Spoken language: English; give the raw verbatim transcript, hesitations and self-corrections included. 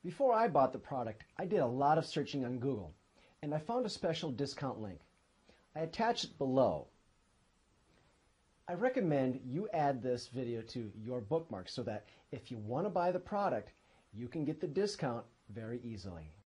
Before I bought the product, I did a lot of searching on Google, and I found a special discount link. I attach it below. I recommend you add this video to your bookmarks so that if you want to buy the product, you can get the discount very easily.